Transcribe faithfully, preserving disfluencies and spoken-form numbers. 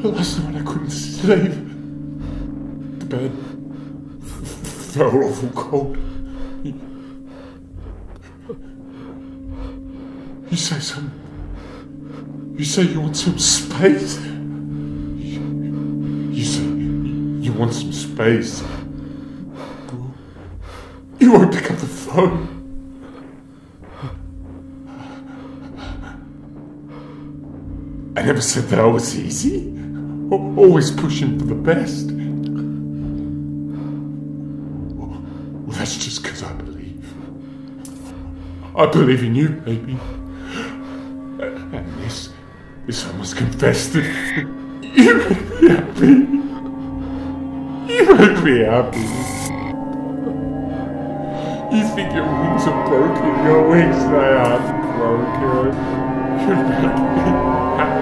Last night I couldn't sleep. The bed felt awful cold. You, you say some... You say you want some space? You, you say you want some space? You won't pick up the phone. I never said that I was easy. Always pushing for the best. Well, that's just because I believe. I believe in you, baby. And this, this I must confess that you make me happy. You make me happy. You think your wings are broken? Your wings, they aren't broken. You make me happy.